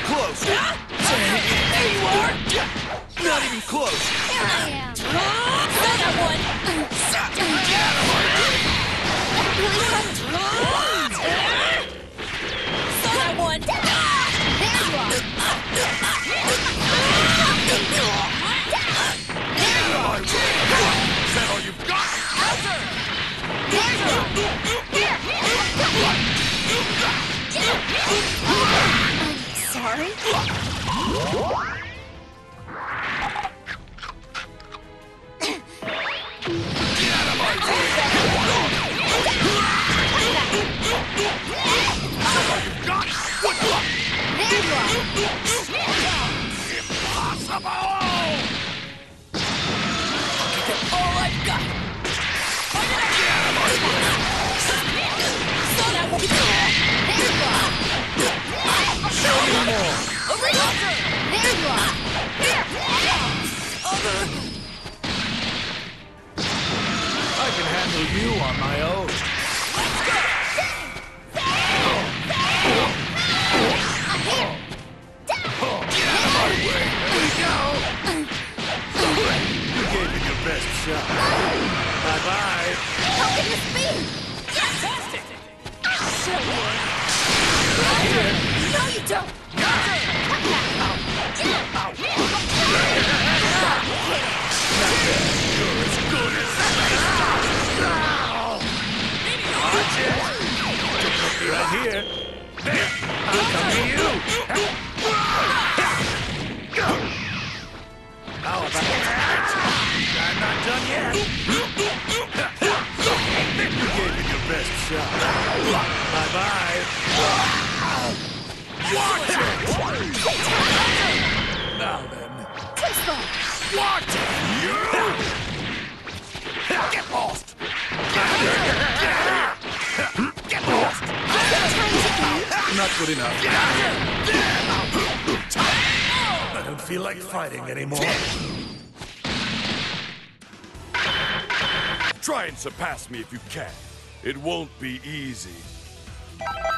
close. There you are! Not even close. Here I am! Saw that one! Really hard. Saw that one! There you are! There you are! Is that all you've got? Outer! There you are! I'm sorry? I can handle you on my own. Get out of my way! There we go! You gave it your best shot. Bye-bye. How can this be? Fantastic! Show you! No, you don't! Right here. There. I'll come to you. How about that? I'm not done yet. You gave it your best shot. Bye-bye. Watch it! Now then. Watch you! Get lost! Get lost! Not good enough. I don't feel like fighting anymore. Try and surpass me if you can. It won't be easy.